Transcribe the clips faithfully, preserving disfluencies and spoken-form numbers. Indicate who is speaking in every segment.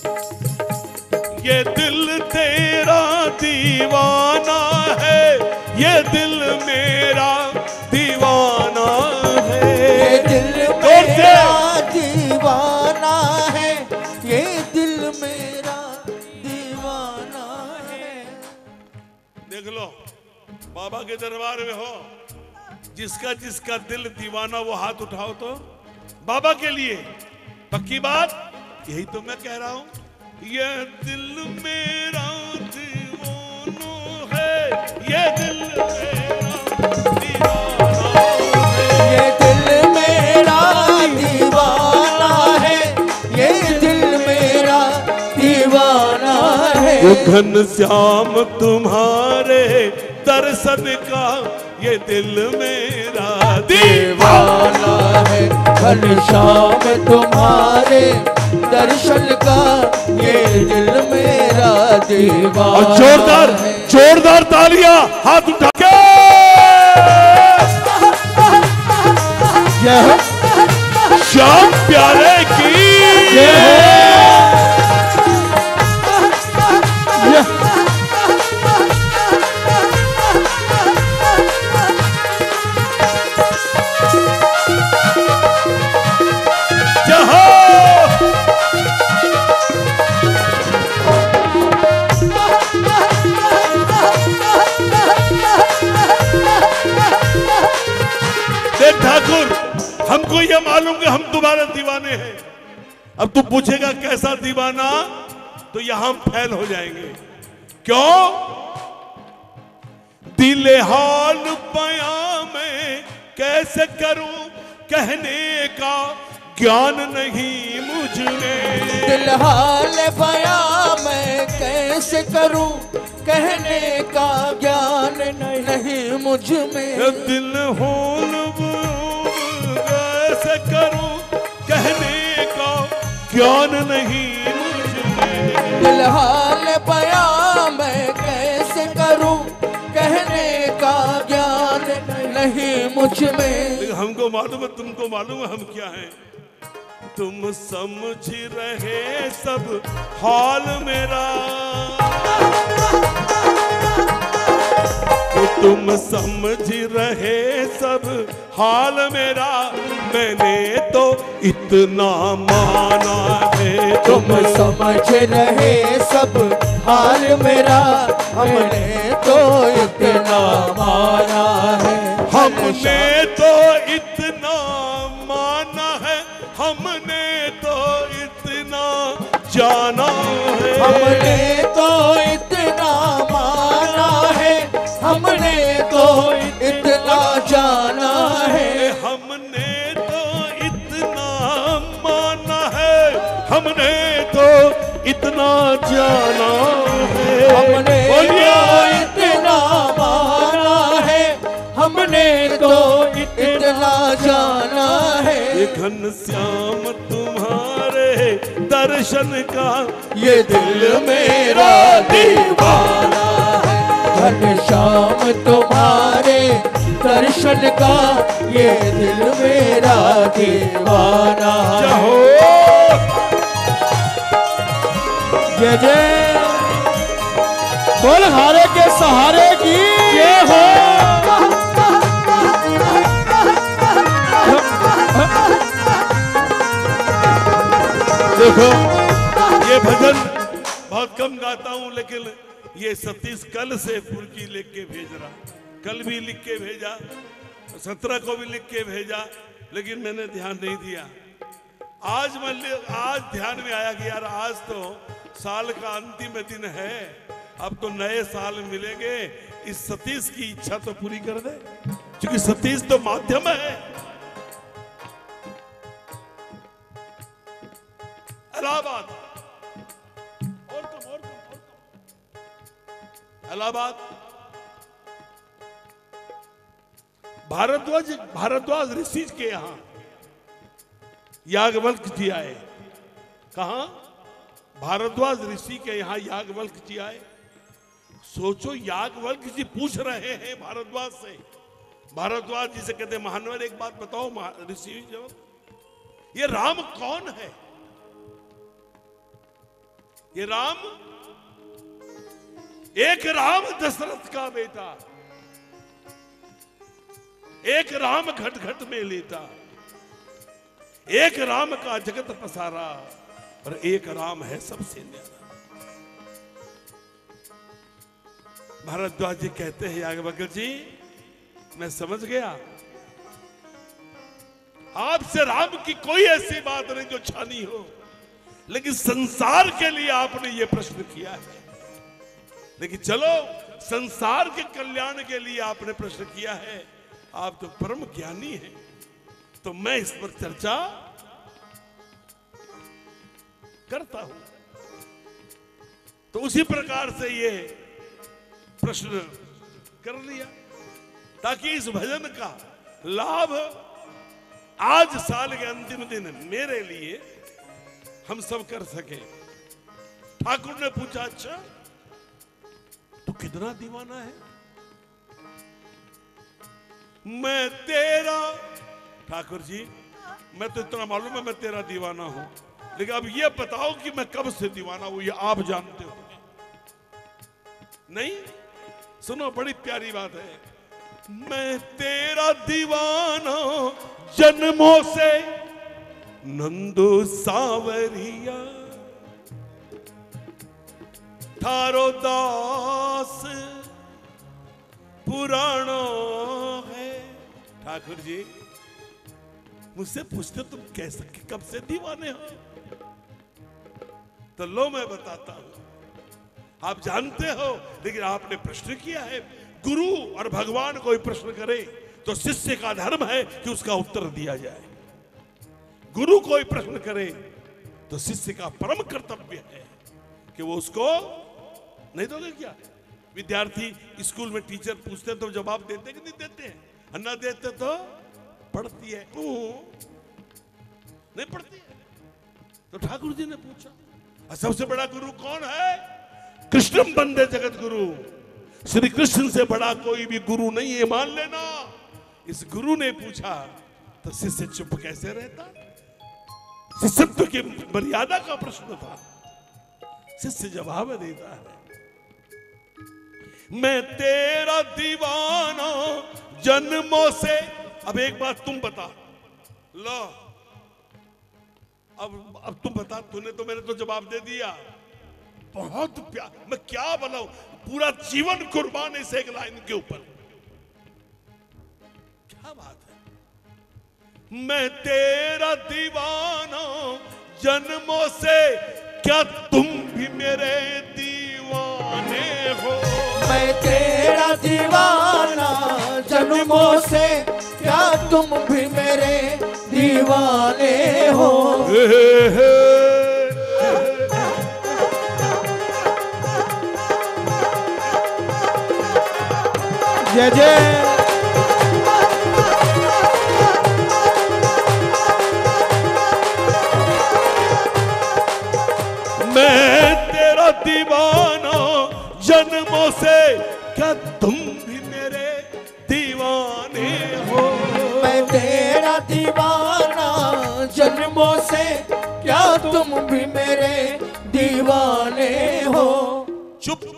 Speaker 1: ये दिल तेरा दीवाना है, ये दिल मेरा दीवाना है।
Speaker 2: ये दिल मेरा दीवाना है, ये दिल मेरा दीवाना है।
Speaker 1: देख लो बाबा के दरबार में हो, जिसका जिसका दिल दीवाना वो हाथ उठाओ तो बाबा के लिए। पक्की बात, यही तो मैं कह रहा हूं। ये दिल मेरा दीवाना है, ये दिल मेरा दीवाना है।
Speaker 2: ये दिल मेरा दीवाना है, ये दिल मेरा दीवाना है।
Speaker 1: घन श्याम तुम्हारे दर्शन का ये दिल मेरा
Speaker 2: दीवाना है। घनश्याम तुम्हारे दर्शन का ये दिल मेरा दीवाना।
Speaker 1: और जोरदार जोरदार तालियां हाथ उठा के।
Speaker 2: यह
Speaker 1: श्याम प्यारे की ठाकुर, हमको ये मालूम कि हम तुम्हारे दीवाने हैं। अब तू पूछेगा कैसा दीवाना, तो यहां हम फैल हो जाएंगे। क्यों? दिल हाल बयां में कैसे करूं, कहने का ज्ञान नहीं मुझ में।
Speaker 2: दिल हाल बयां मैं कैसे करूं, कहने का ज्ञान नहीं मुझ में।
Speaker 1: दिल हाल कैसे करूं, कहने का ज्ञान नहीं मुझ में।
Speaker 2: दिल हाल बयां मैं कैसे करूं, कहने का ज्ञान नहीं मुझ में।
Speaker 1: हमको मालूम है, तुमको मालूम है हम क्या हैं। तुम समझ रहे सब हाल मेरा, तुम समझ रहे सब हाल मेरा, मैंने तो इतना माना है।
Speaker 2: तुम समझ रहे सब हाल मेरा, हमने तो इतना माना है।
Speaker 1: हमने तो इतना माना है, हमने तो इतना जाना है।
Speaker 2: हमने तो इतना माना है, हमने तो इतना जाना है।
Speaker 1: हमने तो इतना माना है, हमने तो इतना जाना है।
Speaker 2: हमने तो इतना माना है, हमने तो इतना जाना है।
Speaker 1: घनश्याम तुम्हारे दर्शन का
Speaker 2: ये दिल मेरा दीवाना है। घनश्याम तुम्हारे दर्शन का ये दिल मेरा दीवाना है। जय जय बोल हारे के सहारे की ये हो।
Speaker 1: देखो ये भजन बहुत कम गाता हूं, लेकिन ये सतीश कल से फुर्की लिख के भेज रहा, कल भी लिख के भेजा, सत्रह को भी लिख के भेजा, लेकिन मैंने ध्यान नहीं दिया। आज मैं आज ध्यान में आया कि यार आज तो साल का अंतिम दिन है, अब तो नए साल मिलेंगे, इस सतीश की इच्छा तो पूरी कर दे, क्योंकि सतीश तो माध्यम है। इलाहाबाद और तुम और तुम और तुम इलाहाबाद भारद्वाज भारद्वाज ऋषि के यहां याज्ञवल्क्य जी आए। कहां? भारद्वाज ऋषि के यहां याज्ञवल्क्य जी आए। सोचो याज्ञवल्क्य जी पूछ रहे हैं भारद्वाज से, भारद्वाज जी से कहते महानवर एक बात बताओ ऋषि, ये राम कौन है? ये राम, एक राम दशरथ का बेटा, एक राम घट घट में लेता, एक राम का जगत पसारा, और एक राम है सबसे न्यारा। भारद्वाज जी कहते हैं याज्ञवल्क्य जी, मैं समझ गया आपसे राम की कोई ऐसी बात नहीं जो छानी हो, लेकिन संसार के लिए आपने ये प्रश्न किया है। लेकिन चलो, संसार के कल्याण के लिए आपने प्रश्न किया है, आप तो परम ज्ञानी हैं, तो मैं इस पर चर्चा करता हूं। तो उसी प्रकार से ये प्रश्न कर लिया, ताकि इस भजन का लाभ आज साल के अंतिम दिन मेरे लिए हम सब कर सके। ठाकुर ने पूछा, अच्छा तू कितना दीवाना है? मैं तेरा, ठाकुर जी मैं तो इतना मालूम है मैं तेरा दीवाना हूं, लेकिन अब ये बताओ कि मैं कब से दीवाना हूं, ये आप जानते हो नहीं? सुनो, बड़ी प्यारी बात है। मैं तेरा दीवाना जन्मों से, नंदू सावरिया थारो दास पुराना है। ठाकुर जी मुझसे पूछते तुम कैसे कब से दीवाने हो? तो लो मैं बताता हूं, आप जानते हो, लेकिन आपने प्रश्न किया है। गुरु और भगवान कोई प्रश्न करे तो शिष्य का धर्म है कि उसका उत्तर दिया जाए। गुरु कोई प्रश्न करे तो शिष्य का परम कर्तव्य है कि वो उसको नहीं दोगे क्या? विद्यार्थी स्कूल में टीचर पूछते हैं तो जवाब देते कि नहीं देते हैं? अन्ना देते तो पढ़ती है, नहीं पढ़ती है। तो ठाकुर जी ने पूछा, सबसे बड़ा गुरु कौन है? कृष्णम वंदे जगत गुरु, श्री कृष्ण से बड़ा कोई भी गुरु नहीं है, मान लेना। इस गुरु ने पूछा तो शिष्य चुप कैसे रहता? शिष्यत्व की मर्यादा का प्रश्न था। शिष्य जवाब देता है, मैं तेरा दीवाना जन्मों से। अब एक बात तुम बता लो, अब अब तुम बता, तूने तो मैंने तो जवाब दे दिया। बहुत प्यार, मैं क्या बोलूं, पूरा जीवन कुर्बान इस एक लाइन के ऊपर। क्या बात है? मैं तेरा दीवाना जन्मों से, क्या तुम भी मेरे दीवाने हो?
Speaker 2: मैं तेरा दीवाना जन्मों से, क्या तुम भी मेरे दीवाने हो?
Speaker 1: हे हे हे।
Speaker 2: जय जय।
Speaker 1: मैं तेरा दीवाना जन्मों से, क्या तुम भी मेरे दीवाने हो?
Speaker 2: मैं तेरा दीवाना जन्मों से, क्या तुम भी मेरे दीवाने हो?
Speaker 1: चुप।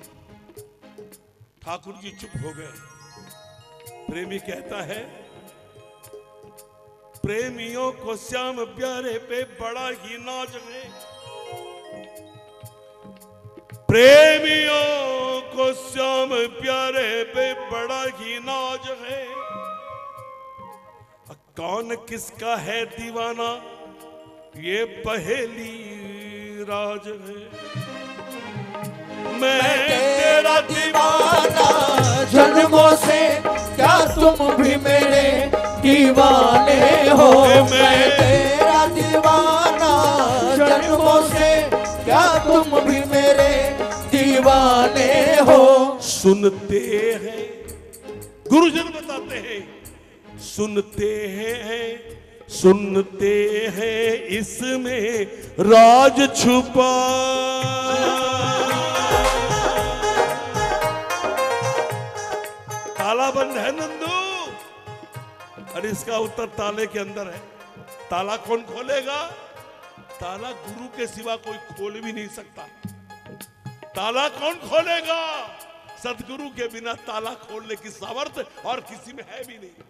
Speaker 1: ठाकुर जी चुप हो गए। प्रेमी कहता है, प्रेमियों को श्याम प्यारे पे बड़ा ही नाज है। प्रेमियों को श्याम प्यारे पे बड़ा ही नाज है। कौन किसका है दीवाना, ये पहेली राज है। मैं तेरा
Speaker 2: दीवाना जन्मों से, क्या तुम भी मेरे दीवाने हो? मैं तेरा दीवाना जन्मों से, क्या तुम भी मेरे दीवाने हो?
Speaker 1: सुनते हैं, गुरुजन बताते हैं, सुनते हैं सुनते हैं इसमें राज छुपा। ताला बंद है नंदू, और इसका उत्तर ताले के अंदर है। ताला कौन खोलेगा? ताला गुरु के सिवा कोई खोल भी नहीं सकता। ताला कौन खोलेगा? सतगुरु के बिना ताला खोलने की सामर्थ्य और किसी में है भी नहीं।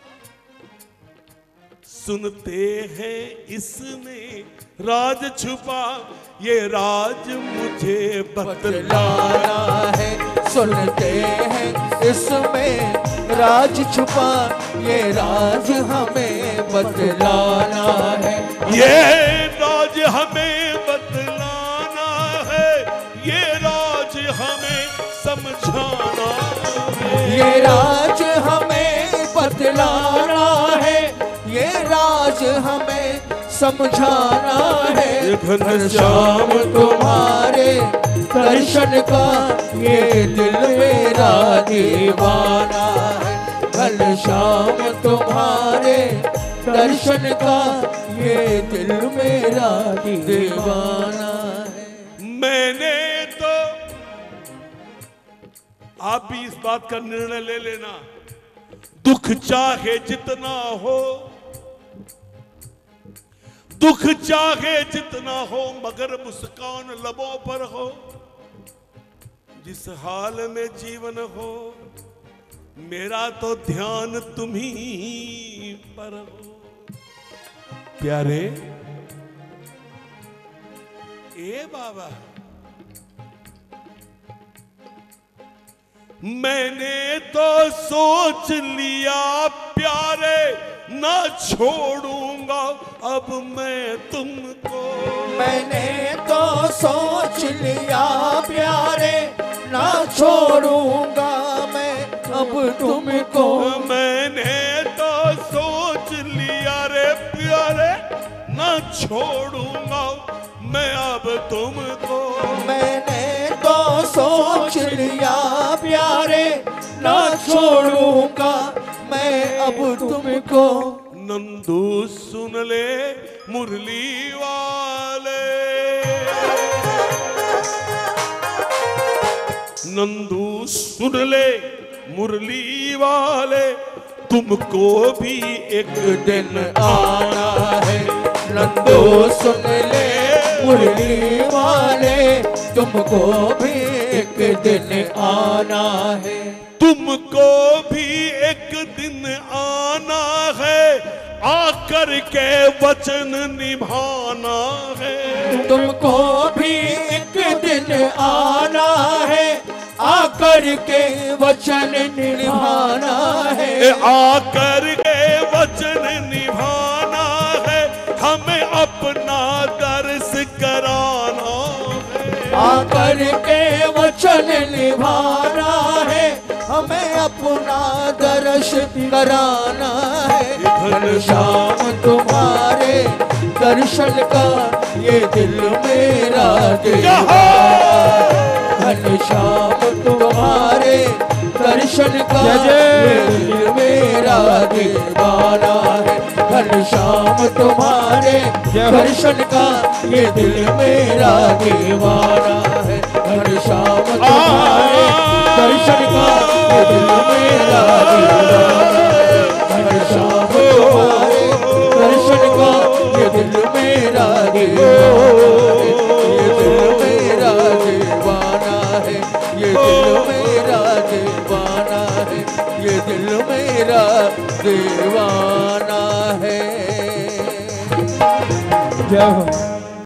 Speaker 1: सुनते हैं इसमें राज छुपा, ये राज मुझे बतलाना
Speaker 2: है। सुनते हैं इसमें राज छुपा, ये राज हमें बतलाना है।
Speaker 1: ये राज हमें बतलाना है, ये राज हमें समझाना है।
Speaker 2: ये राज हमें बतलाना है, ये राज हमें समझाना है। घनश्याम तुम्हारे दर्शन का ये दिल मेरा दीवाना है। घनश्याम तुम्हारे दर्शन का ये दिल मेरा दीवाना है।
Speaker 1: मैंने तो, आप भी इस बात का निर्णय ले लेना, दुख चाहे जितना हो, दुख चाहे जितना हो, मगर मुस्कान लबों पर हो। जिस हाल में जीवन हो, मेरा तो ध्यान तुम्ही पर हो। प्यारे ए बाबा, मैंने तो सोच लिया प्यारे, ना छोड़ूंगा अब मैं तुमको।
Speaker 2: मैंने तो सोच लिया प्यारे, ना छोड़ूंगा मैं अब तुमको।
Speaker 1: मैंने तो सोच लिया रे प्यारे, ना छोड़ूंगा मैं अब तुमको।
Speaker 2: मैंने तो सोच लिया प्यारे, ना छोड़ूंगा मैं अब तुमको।
Speaker 1: नंदू सुन ले मुरली वाले, नंदू सुन ले मुरली वाले, तुमको भी एक दिन आना है।
Speaker 2: नंदू सुन ले मुरली वाले, तुमको भी एक दिन आना है।
Speaker 1: तुमको भी एक दिन आना है, आकर के वचन निभाना है।
Speaker 2: तुमको भी एक दिन आना है, आकर के वचन निभाना है।
Speaker 1: आकर के वचन निभाना है, हमें अपना दर्श कराना है।
Speaker 2: आकर के वचन निभाना है, हमें अपना दर्श कराना है। घनश्याम तुम्हारे दर्शन का ये दिल मेरा दीवाना। घनश्याम तुम्हारे दर्शन का ये दिल मेरा दीवाना है। घनश्याम तुम्हारे दर्शन का ये दिल मेरा दीवाना है। घनश्याम तुम्हारे दर्शन का ये दिल मेरा दीवाना है। घनश्याम तुम्हारे दर्शन का ये दिल मेरा दीवाना है। ये दिल मेरा दीवाना है। ये दिल मेरा दीवाना है। ये दिल मेरा दीवाना है। जय हो।